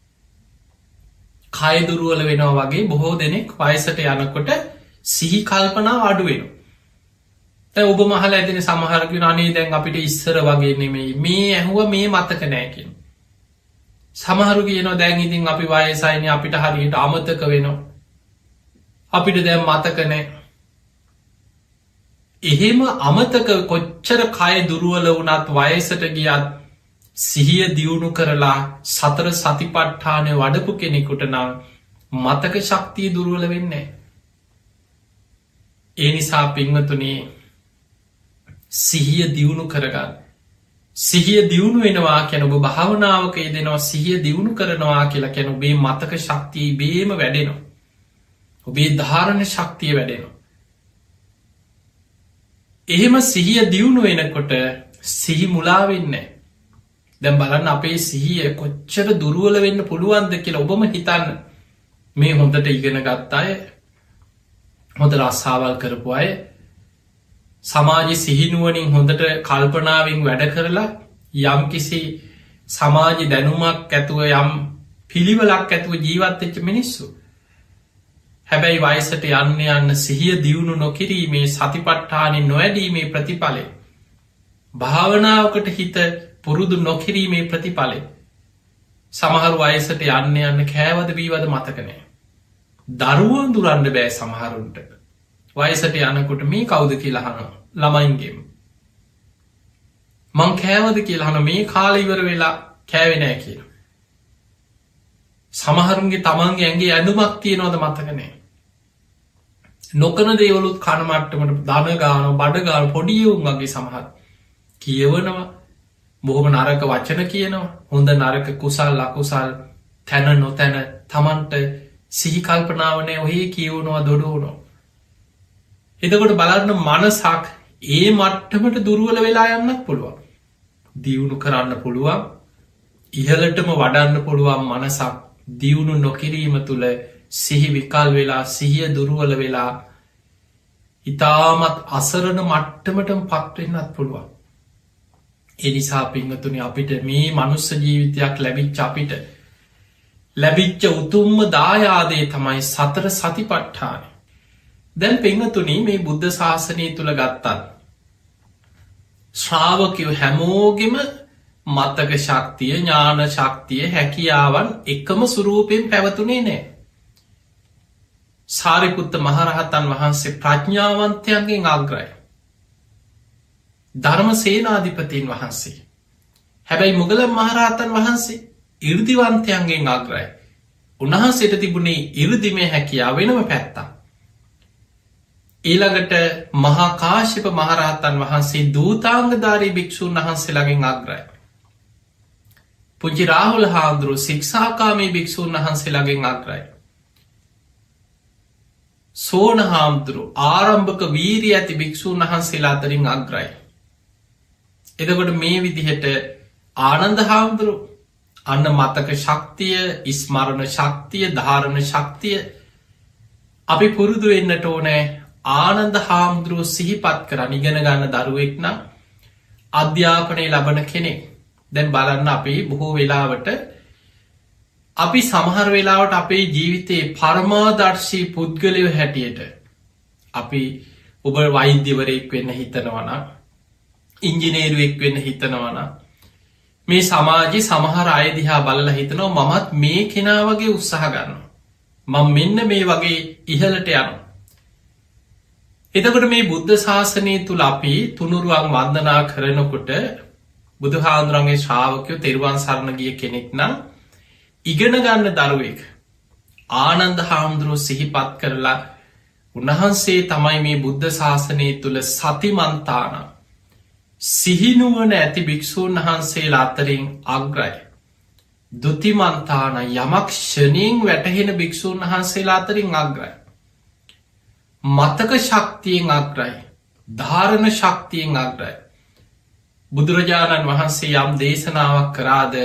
කය දුර්වල වෙනවා වගේ බොහෝ දෙනෙක් වයසට යනකොට සිහි කල්පනා අඩු වෙනවා. දැන් ඔබ මහලා ඇදෙන සමහර කෙනා අනේ දැන් අපිට ඉස්සර වගේ නෙමෙයි, මේ ඇහුවා මේ මතක නැහැ කියන. සමහරු කියනවා දැන් ඉතින් අපි වයසයිනේ, අපිට හරියට අමතක වෙනවා, අපිට දැන් මතක නැහැ. එහෙම අමතක කොච්චර කය දුර්වල වුණත් වයසට ගියත් සිහිය දියුණු කරලා සතර සතිපට්ඨානය වඩපු කෙනෙකුට නම් මතක ශක්තිය දුර්වල වෙන්නේ නැහැ. ඒ නිසා පින්වතුනි, සිහිය දියුණු කරගන්න. සිහිය දියුණු වෙනවා කියන ඔබ භාවනාවක යෙදෙනවා, සිහිය දියුණු කරනවා කියලා කියන ඔබේ මතක ශක්තිය ඉබේම වැඩෙනවා. ඔබේ ධාරණ ශක්තිය වැඩෙනවා. එහෙම සිහිය දියුණු වෙනකොට සිහි මුලා වෙන්නේ නැහැ. දැන් බලන්න අපේ සිහිය කොච්චර දුර්වල වෙන්න පුළුවන්ද කියලා ඔබම හිතන්න. මේ හොඳට ඉගෙන ගත්ත අය, හොඳ රස්සාවල් කරපු අය, සමාජයේ සිහිනුවණින් හොඳට කල්පනාවෙන් වැඩ කරලා යම් කිසි සමාජ දැනුමක් ඇතුව යම් පිළිවෙලක් ඇතුව ජීවත් වෙච්ච මිනිස්සු. හැබැයි වයසට යන්න යන්න සිහිය දියුණු නොකිරීමේ, සතිපට්ඨානෙ නොවැඩීමේ ප්‍රතිඵලය, භාවනාවකට හිත පුරුදු නොකිරීමේ ප්‍රතිඵලය, සමහර වයසට යන්න යන්න කෑවද බීවද මතක නැහැ. දරුවන් දුරන්න බෑ සමහරුන්ට. වයසට යනකොට මේ කවුද කියලා අහනවා ළමයින්ගෙන්. මං කෑවද කියලා අහනවා, මේ කාලේ ඉවර වෙලා කෑවේ නැහැ කියලා. සමහරුන්ගේ තමන්ගේ ඇඟේ ඇඳුමක් තියෙනවද මතක නැහැ. නොකන දේවලුත් කන මට්ටමට දන ගානවා, බඩ ගානවා. පොඩි උන් වගේ සමහර කියවනවා, බොහොම නරක වචන කියනවා, හොඳ නරක කුසල් අකුසල් තැන නොතැන තමන්ට සිහි කල්පනාව නැහැ, ඔහේ කියවනවා, දොඩවනවා. එතකොට බලන්න මනසක් ඒ මට්ටමට දුර්වල වෙලා යන්නත් පුළුවන්. දියුණු කරන්න පුළුවන්, ඉහළටම වඩන්න පුළුවන් මනසක් දියුණු නොකිරීම තුළ සිහි විකල් වෙලා, සිහිය දුර්වල වෙලා ඉතාමත් අසරණ මට්ටමටම පත්වෙන්නත් පුළුවන්. ඒ නිසා පින්වතුනි, අපිට මේ මනුස්ස ජීවිතයක් ලැබිච්ච අපිට ලැබිච්ච උතුම්ම දායාදේ තමයි සතර සතිපට්ඨානය. දැන් පින්වතුනි, මේ බුද්ධ ශාසනය තුළ ගත්තත් ශ්‍රාවකයෝ හැමෝගෙම මතක ශක්තිය, ඥාන ශක්තිය, හැකියාවන් එකම ස්වරූපයෙන් පැවතුනේ නෑ. සාරිපුත්ත මහරහතන් වහන්සේ ප්‍රඥාවන්තයන්ගෙන් අග්‍රයි. ධර්මසේනාධිපතීන් වහන්සේ. හැබැයි මුගලන් මහරහතන් වහන්සේ ඉර්දිවන්තයන්ගෙන් අග්‍රයි. උන්වහන්සේට තිබුණේ ඉර්දිමේ හැකියාව වෙනම පැත්තක්. ඊළඟට මහා කාශ්‍යප මහරහතන් වහන්සේ දූතාංගධාරී භික්ෂූන් වහන්සේලාගෙන් අග්‍රයි. පුංචි රාහුල හාමුදුරුවෝ ශික්ෂාකාමී භික්ෂූන් වහන්සේලාගෙන් අග්‍රයි. සෝන හාමුදුරුවෝ ආරම්භක වීරිය ඇති භික්ෂූන් වහන්සේලා අතරින් අග්‍රයි. එතකොට මේ විදිහට ආනන්ද හාමුදුරුවෝ අන්න මතක ශක්තිය, ස්මරණ ශක්තිය, ධාරණ ශක්තිය අපි පුරුදු වෙන්නට ඕනෑ. ආනන්ද හාමුදුරුවෝ සිහිපත් කරන්න ඉගෙන ගන්න දරුවෙක් නම් අධ්‍යාපනය ලබන කෙනෙක්. දැන් බලන්න අපි බොහෝ වෙලාවට අපි සමහර වෙලාවට අපේ ජීවිතයේ පරමාදර්ශී පුද්ගලයෝ හැටියට අපි ඔබ වෛද්‍යවරයෙක් වෙන්න හිතනවන, ඉංජිනේරුවෙක් වෙන්න හිතනවන, මේ සමාජයේ සමහර අය දිහා බලලා හිතනවා මමත් මේ කෙනා වගේ උත්සාහ ගන්නවා, මම මෙන්න මේ වගේ ඉහළට යනවා. එතකොට මේ බුද්ධ ශාසනය තුල අපි තුනුරුවන් වන්දනා කරනකොට බුදුහාඳුරන්ගේ ශ්‍රාවකයෝ තෙරුවන් සරණ ගිය කෙනෙක් නම් ඉගෙන ගන්න දරුවෙක් ආනන්ද හාමුදුරුවෝ සිහිපත් කරලා උන්වහන්සේ තමයි මේ බුද්ධ ශාසනය තුල සතිමන්තාන සිහිනුවන ඇති භික්ෂූන් වහන්සේලා අතරින් අග්‍රයි. දුතිමන්තාන යමක් ක්ෂණයෙන් වැටහෙන භික්ෂූන් වහන්සේලා අතරින් අග්‍රයි. මතක ශක්තියෙන් අග්‍රයි. ධාරණ ශක්තියෙන් අග්‍රයි. බුදුරජාණන් වහන්සේ යම් දේශනාවක් කරාද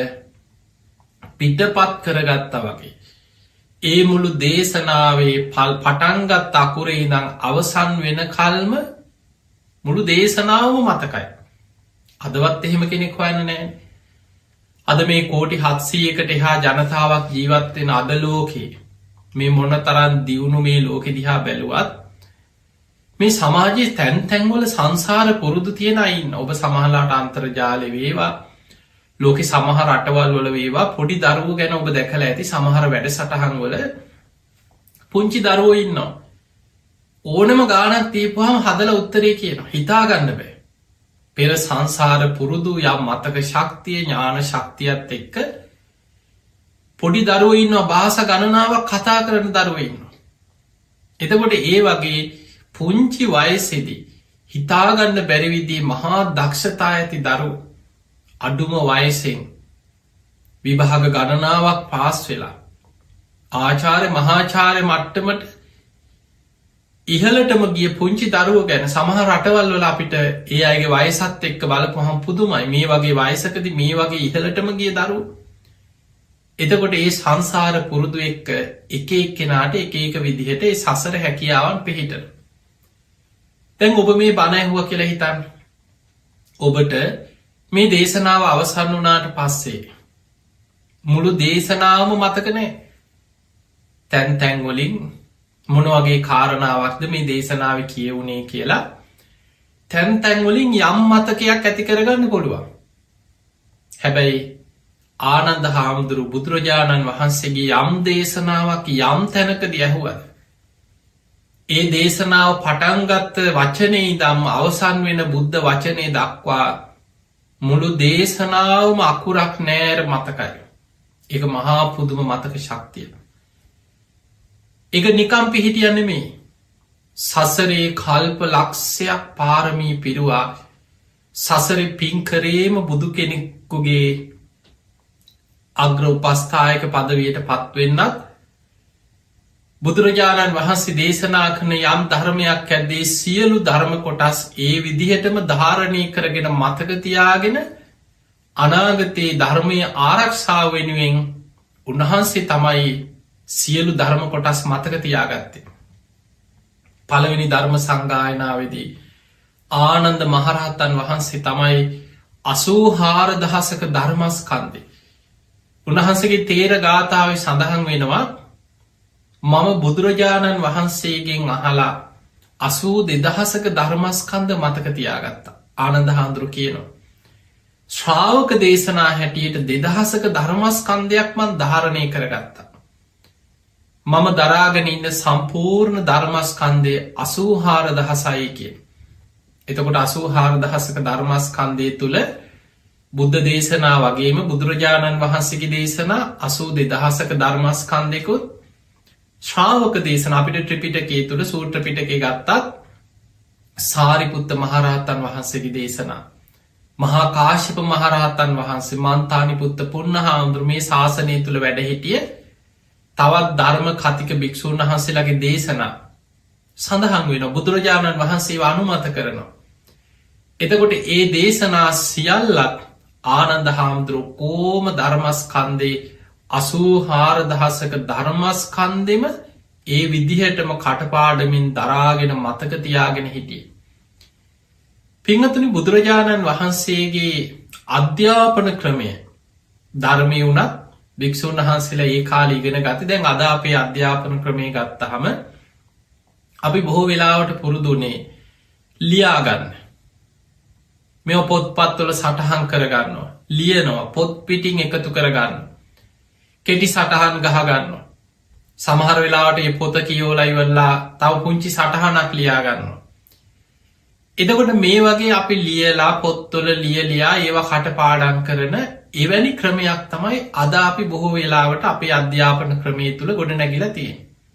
පිටපත් කරගත්තා වගේ ඒ මුළු දේශනාවේ පල් පටන්ගත් අකුරේ ඉඳන් අවසන් වෙන කල්ම මුළු දේශනාවම මතකයි. අදවත් එහෙම කෙනෙක් හොයන්න නෑ. අද මේ කෝටි හත්සීයකට එහා ජනතාවක් ජීවත්වෙන අද ලෝකේ මේ මොන තරන් දියුණු මේ ලෝකෙ දිහා බැලුවත් මේ සමාජයේ තැන් තැන්වල සංසාර පුරුදු තියෙන අයින්. ඔබ සමහරලාට අන්තර්ජාලය වේවා, ලෝකෙ සමහර රටවල් වල වේවා පොඩි දරුවෝ ගැන ඔබ දැකලා ඇති. සමහර වැඩසටහන් වල පුංචි දරුවෝ ඉන්නවා. ඕනම ගානක් තියපුවාම හදලා උත්තරේ කියනවා. හිතා ගන්න බෑ. පෙර සංසාර පුරුදු යම් මතක ශක්තිය, ඥාන ශක්තියත් එක්ක පොඩි දරුවෝ ඉන්නවා. භාෂා ගණනාවක් කතා කරන දරුවෝ ඉන්නවා. එතකොට ඒ වගේ පුංචි වයසේදී හිතාගන්න බැරි විදිහේ මහා දක්ෂතා ඇති දරුවෝ අඩුම වයසෙන් විභාග ගණනාවක් පාස් වෙලා ආචාර්ය මහාචාර්ය මට්ටමට ඉහළටම ගිය පුංචි දරුවෝ ගැන සමහර රටවල් වල අපිට ඒ අයගේ වයසත් එක්ක බලපුවහම පුදුමයි. මේ වගේ වයසකදී මේ වගේ ඉහළටම ගිය දරුවෝ. එතකොට ඒ සංසාර පුරුදු එක්ක එක එක්කෙනාට එක එක විදිහට ඒ සසර හැකියාවන් පිහිටන. දැන් ඔබ මේ බණ ඇහුවා කියලා හිතන්න. ඔබට මේ දේශනාව අවසන් වුණාට පස්සේ මුළු දේශනාවම මතක නැහැ. තැන් තැන් වලින් මොන වගේ කාරණාවක්ද මේ දේශනාවේ කියවුනේ කියලා තැන් තැන් වලින් යම් මතකයක් ඇති කරගන්න පුළුවන්. හැබැයි ආනන්ද හාමුදුරුවෝ බුදුරජාණන් වහන්සේගේ යම් දේශනාවක් යම් තැනකදී ඇහුවද ඒ දේශනාව පටන්ගත්ත වචනේ ඉඳන් අවසන් වෙන බුද්ධ වචනේ දක්වා මුළු දේශනාවම අකුරක් නෑර මතකයි. ඒක මහා පුදුම මතක ශක්තිය. ඒක නිකම් පිහිටිය නෙමේ. සසරේ කල්ප ලක්ෂයක් පාරමී පිරුවා සසරේ පින්කරේම බුදු කෙනෙක්කුගේ අග්‍ර උපස්ථායක පදවියට පත්වෙන්නත් බුදුරජාණන් වහන්සේ දේශනා කරන යම් ධර්මයක් ඇද්දේ සියලු ධර්ම කොටස් ඒ විදිහටම ධාරණය කරගෙන මතකතියාගෙන අනාගතයේ ධර්මය ආරක්ෂාව වෙනුවෙන් උන්වහන්සේ තමයි සියලු ධර්ම කොටස් මතකතියාගත්තේ. පළවෙනි ධර්ම සංගායනාවේදී ආනන්ද මහරහතන් වහන්සේ තමයි අසූහාර දහසක ධර්මස්කන්ධය. උන්වහන්සේගේ තේර ගාථාවේ සඳහන් වෙනවා මම බුදුරජාණන් වහන්සේගෙන් අහලා අසූ දෙදහසක ධර්මස්කන්ධ මතක තියාගත්තා. ආනන්ද හාමුදුරුවෝ කියනවා ශ්‍රාවක දේශනා හැටියට දෙදහසක ධර්මස්කන්ධයක් මන් ධාරණය කරගත්තා. මම දරාගෙන ඉන්න සම්පූර්ණ ධර්මස්කන්ධය අසූහාර දහසයි කිය. එතකොට අසූහාර දහසක ධර්මස්කන්ධය තුළ බුද්ධ දේශනා වගේම බුදුරජාණන් වහන්සේගේ දේශනා අසූ දෙදහසක ධර්මස්කන්ධයකුත් ශ්‍රාවක දේශන අපිට ත්‍රිපිටකයේ තුළ සූත්‍ර පිටකේ ගත්තත් සාරිපුත්ත මහරහතන් වහන්සේගේ දේශනා මහා කාශ්‍යප මහරහතන් වහන්සේ මන්තානිපුත්ත පුන්නහාමුදුරුවෝ මේ ශාසනය තුළ වැඩ හිටිය තවත් ධර්ම කතික භික්ෂූන් වහන්සේලාගේ දේශනා සඳහන් වෙන බුදුරජාණන් වහන්සේ අනුමත කරනවා. එතකොට ඒ දේශනා සියල්ලත් ආනන්ද හාමුදුරුව කෝම ධර්මස්කන්දේ අසූ හාරදහසක ධර්මස්කන්දෙම ඒ විදිහටම කටපාඩමින් දරාගෙන මතක තියාගෙන හිටිය. පිංහතුනි බුදුරජාණන් වහන්සේගේ අධ්‍යාපන ක්‍රමය ධර්මය වුණත් භික්‍ෂූන් වහන්සේලා ඒ කාල ඉගෙන ගති දැන් අද අපේ අධ්‍යාපන ක්‍රමය ගත්තහම අපි බොහෝ වෙලාවට පුරුදුනේ ලියාගන්න මෙ පොත්පත්වල සටහන් කරගන්නවා ලියනවා පොත් පිටිං එකතු කරගන්න කෙටි සටහන් ගහගන්න සමහර වෙලාවට ඒ පොත කියෝලයිවල්ලා තව පුංචි සටහනක් ලියාගන්නවා එදකොට මේ වගේ අපි ලියලා පොත්තොල ලියලියා ඒවා කටපාඩන් කරන එවැනි ක්‍රමයක් තමයි අද අපි බොහෝ වෙලාවට අපේ අධ්‍යාපන ක්‍රමය තුළ ගොඩ නැගිලා තිය.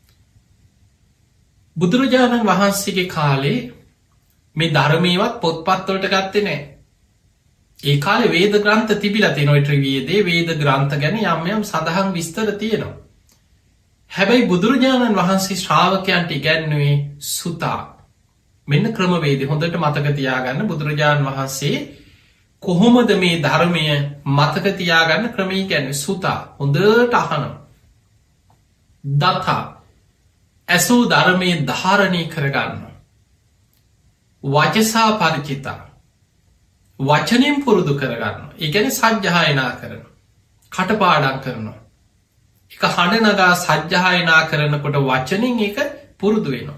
බුදුරජාණන් වහන්සේගේ කාලේ මේ ධර්මීවත් පොත්පත්වලට ගත්තේ නෑ. ඒ කාලේ වේද ග්‍රන්ථ තිබිලා තියෙනවා ත්‍රිවිධයේ වේද ග්‍රන්ථ ගැන යම් යම් සඳහන් විස්තර තියෙනවා. හැබැයි බුදුරජාණන් වහන්සේ ශ්‍රාවකයන්ට ඉගැන්නුවේ සුතා මෙන්න ක්‍රමවේදය හොඳට මතක තියාගන්න බුදුරජාණන් වහන්සේ කොහොමද මේ ධර්මය මතක තියාගන්න ක්‍රමී ගැන්න සුතා හොඳට අහන දතා ඇසූ ධර්මය ධාරණය කරගන්න වචසා පරිචිතා වචනයෙන් පුරුදු කරගන්න ඉගැන සජ්්‍යහයනා කරන කටපාඩන් කරනවා එක හඬනගා සජ්්‍යහයනා කරනකොට වචනින් එක පුරුදු වෙනවා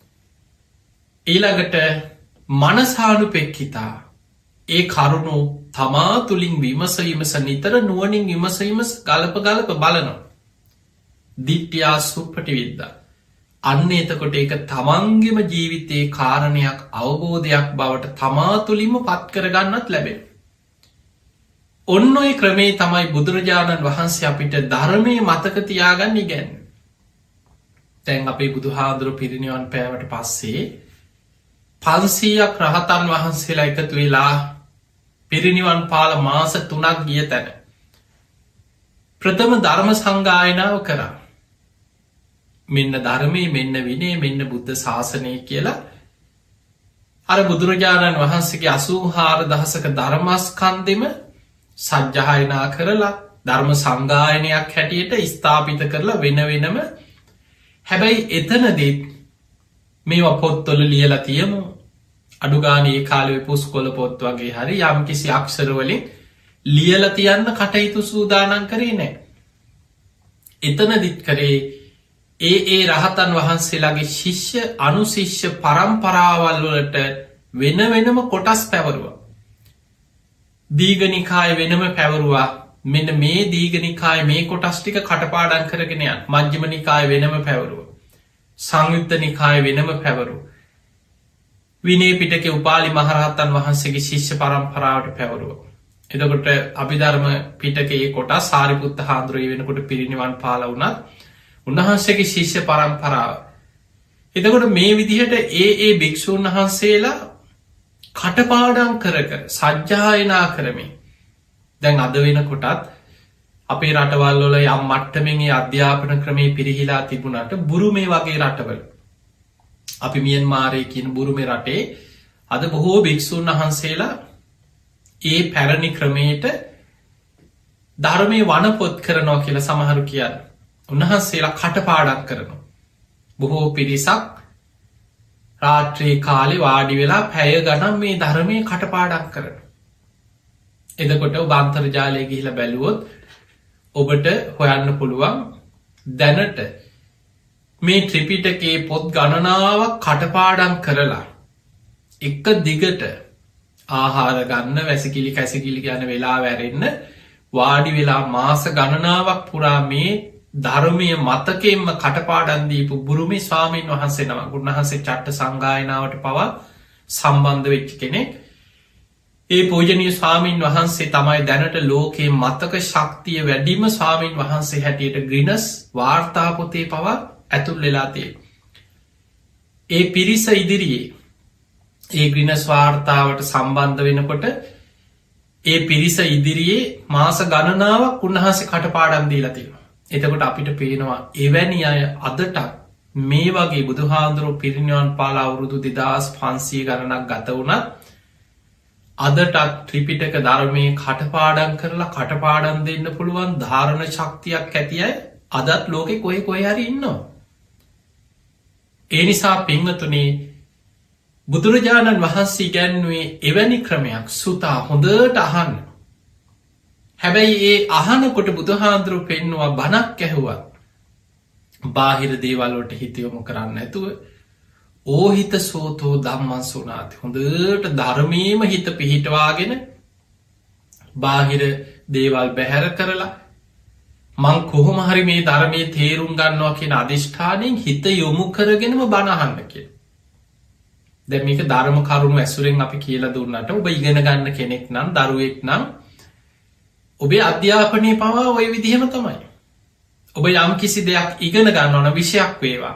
ඊළඟට මනසානු පෙක්කිතා ඒ කරුණු තමා තුළින් විමස විමස නිතර නුවනින් විමසවිමස ගලප ගලප බලනවා දිට්්‍යයා සුප්පටි විද්දා අන්න එතකොට ඒක තමන්ගෙම ජීවිතයේ කාරණයක් අවබෝධයක් බවට තමා තුළින්ම පත් කරගන්නත් ලැබෙන ඔන්න ඔය ක්‍රමේ තමයි බුදුරජාණන් වහන්සේ අපිට ධර්මය මතක තියාගන්න ඉගැන්න තැන් අපේ බුදු හාදුරු පිරිනිවන් පෑවට පස්සේ පන්සීයක් රහතන් වහන්සේලා එකතු වෙලා පිරිනිවන් පාල මාස තුනක් ගිය තැන ප්‍රථම ධර්ම සංගායනාව කරා මෙන්න ධර්මය මෙන්න විනේ මෙන්න බුද්ධ ශාසනය කියලා අර බුදුරජාණන් වහන්සේගේ අසූ හාර දහසක ධර්මස්කන්දෙම සජ්්‍යහයනා කරලා ධර්ම සංගායනයක් හැටියට ස්ථාපිත කරලා වෙන වෙනම හැබැයි එතනදීත් මේවා පොත්තොල ලියලා තියමු අඩුගානයේ කාලව පුස්කොල පොත් වගේ හරි යම් කිසි අක්ෂරවලින් ලියල තියන්න කටයුතු සූදානන් කරේ නෑ එතන දිත් කරේ ඒ ඒ රහතන් වහන්සේලාගේ ශිෂ්‍ය අනුශිෂ්‍ය පරම්පරාවල්වලට වෙන වෙනම කොටස් පැවරුවා දීගනිකාය වෙනම පැවරුවා මෙන්න මේ දීගනිකාය මේ කොටස්ටික කටපාඩන් කරගෙනයන් මජ්්‍යමනිකාය වෙනම පැවරුව සංයුත්ත නිකාය වෙනම පැවරු විනේ පිටක උපාලි මහරහත්තන් වහන්සේගේ ශිෂ්‍ය පරම්පරාවට පැවරුව එදකොට අභිධර්ම පිටකයේ කොට සාරිපුත්ත හාන්දුරේ වෙනකොට පිරිනිවන් පාල වුණත් උන්වහන්සේගේ ශිෂ්‍ය පරම්පරාව එතකොට මේ විදිහට ඒ ඒ භික්‍ෂූන් වහන්සේලා කටපාඩම් කරක සජ්්‍යායනා කරමින් දැන් අද වෙන කොටත් අපේ රටවල්ලොල යම් මට්ටමෙන්ගේ අධ්‍යාපන ක්‍රමේ පිරිහිලා තිබුණට බුරුමේ වගේ රටවල අපි මියන්මාරය කියන බුරුමේ රටේ අද බොහෝ භික්‍ෂූන් වහන්සේලා ඒ පැරණි ක්‍රමයට ධර්මය වනපොත් කරනවා කියල සමහරු කියන්න උන්වහන්සේලා කටපාඩක් කරනවා බොහෝ පිරිසක් රාත්‍රී කාලෙ වාඩි වෙලා පැය ගනම් මේ ධර්මය කටපාඩක් කරන එදකොට බන්තර්ජාලය ගිහිල බැලුවොත් ඔබට හොයන්න පුළුවන් දැනට මේ ත්‍රිපිටකේ පොත් ගණනාවක් කටපාඩම් කරලා එක දිගට ආහාර ගන්න වැසිකිලි කැසිකිලි ගැන වෙලා වැරෙන්න වාඩි වෙලා මාස ගණනාවක් පුරා මේ ධර්මය මතකෙන්ම කටපාඩන්දීපු බුරුමි ස්වාමීන් වහන්සේ නම ගුණහන්සේ චට්ට සංගායනාවට පවා සම්බන්ධ වෙච්චි කෙනෙක් ඒ පූජනීය ස්වාමීන් වහන්සේ තමයි දැනට ලෝකයේ මතක ශක්තිය වැඩිම ස්වාමීන් වහන්සේ හැටියට ග්‍රිනස් වාර්තාපොතේ පවා ඇතුල් වෙලාතිය. ඒ පිරිස ඉදිරියේ ඒ ග්‍රිනස් වාර්තාවට සම්බන්ධ වෙනකොට ඒ පිරිස ඉදිරියේ මාස ගණනාවක් උන්වහන්සේ කටපාඩම් දීලා තියෙනවා. එතකොට අපිට පේනවා එවැනි අය අදටත් මේ වගේ බුදුහාඳුරු පිරිනිවන් පාලා අවුරුදු දෙදහස් පන්සිය ගණනක් ගත වුණත් අදටත් ත්‍රිපිටක ධර්මයේ කටපාඩම් කරලා කටපාඩම් දෙන්න පුළුවන් ධාරණ ශක්තියක් ඇති අය අදත් ලෝකෙ කොහෙ කොහෙ හරි ඉන්නවා. ඒ නිසා පින්වතුනි බුදුරජාණන් වහන්සේ ඉගැන්වුවේ එවැනි ක්‍රමයක් සුතා හොඳට අහන්න. හැබැයි ඒ අහනකොට බුදුහාඳුරු පෙන්නවා බණක් ඇහුවත් බාහිර දේවල් වලට හිත යොමු කරන්න නැතුව ඕහිත සෝතෝ ධම්මං සුනාති හොඳට ධර්මයේම හිත පිහිටවාගෙන බාහිර දේවල් බැහැර කරලා මං කොහොම හරි මේ ධර්මයේ තේරුම් ගන්නවා කියන අධිෂ්ඨානයෙන් හිත යොමු කරගෙනම බණ අහන්න කියලා. දැන් මේක ධර්ම කරුණු ඇසුරෙන් අපි කියලා දුන්නට ඔබ ඉගෙන ගන්න කෙනෙක් නම් දරුවෙක් නම් ඔබේ අධ්‍යාපනයේ පවා ওই විදිහම තමයි. ඔබ යම් කිසි දෙයක් ඉගෙන ගන්න ඕන විෂයක් වේවා.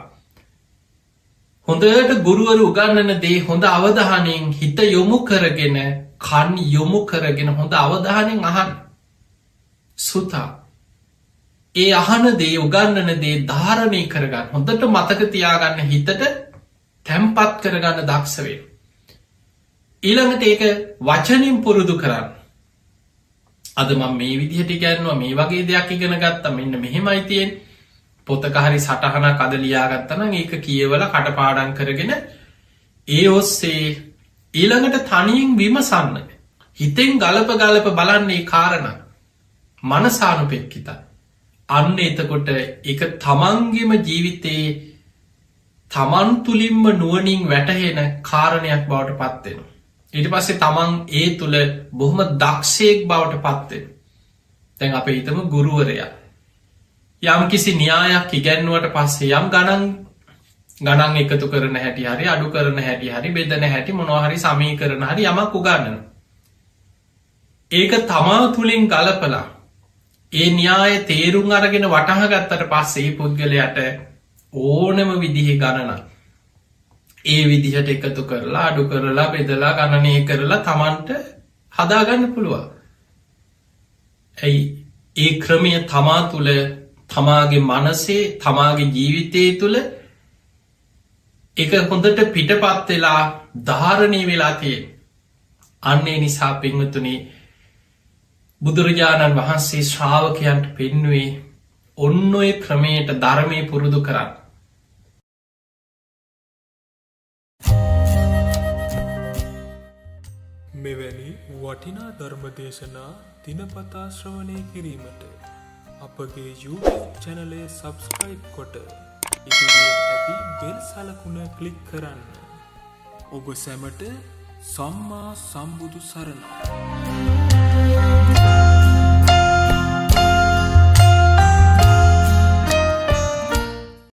හොඳට ගුරුවරු උගන්වන දේ හොඳ අවධානයෙන් හිත යොමු කරගෙන කන් යොමු කරගෙන හොඳ අවධානයෙන් අහන්න. සුතා ඒ අහන දේ උගන්වන දේ ධාරණය කරගන්න හොඳට මතක තියාගන්න හිතට තැම්පත් කරගන්න දක්ෂ වේ. ඊළඟට ඒක වචනින් පුරුදු කරන්න. අද මම මේ විදිහට ඉගෙනනවා මේ වගේ දෙයක් ඉගෙන ගත්තා මෙන්න මෙහෙමයි තියෙන්නේ. පොතක හරි සටහනක් අද ලියාගත්තා නම් ඒක කියවලා කටපාඩම් කරගෙන ඒ ඔස්සේ ඊළඟට තනියෙන් විමසන්න. හිතෙන් ගලප ගලප බලන්න මේ කාරණා. මනසානුපෙක්කිතයි. අන්න එතකොට ඒක තමන්ගේම ජීවිතේ තමන් තුළින්ම නුවණින් වැටහෙන කාරණයක් බවට පත්වෙනවා. ඊට පස්සේ තමන් ඒ තුළ බොහොම දක්ෂයෙක් බවට පත්වෙන. දැන් අප හිතමු ගුරුවරයා යම් කිසි න්‍යායක් ඉගැන්නුවට පස්සේ යම් ගණන් ගණන් එකතු කරන හැටි හරි අඩු කරන හැටි හරි බෙදන හැටි මොනවහරි සමීකරන හරි යමක් උගන්වනවා. ඒක තමා තුළින් ගලපලා ඒ න්‍යාය තේරුම් අරගෙන වටහා ගත්තට පස්සේ පුද්ගලයාට ඕනම විදිහේ ගණනක් ඒ විදිහට එකතු කරලා අඩු කරලා බෙදලා ගණනය කරලා තමන්ට හදාගන්න පුළුවන්. ඇයි ඒ ක්‍රමය තමා තුළ තමාගේ මනසේ තමාගේ ජීවිතය තුළ එක හොඳට පිටපත් වෙලා ධාරණය වෙලා තියෙන. අන්නේ නිසා පින්වතුනි බුදුරජාණන් වහන්සේ ශ්‍රාවකයන්ට පෙන්නුවේ ඔන්න ඔය ක්‍රමයට ධර්මය පුරුදු කරන්න. මෙවැනි වටිනා ධර්මදේශනා දිනපතා ශ්‍රවණය කිරීමට අපගේ YouTube චැනලය සබස්ක්‍රයිබ් කොට ඉදිරියෙන් ඇති බෙල් සලකුණ ක්ලික් කරන්න. ඔබ සැමට සම්මා සම්බුදු සරණයි.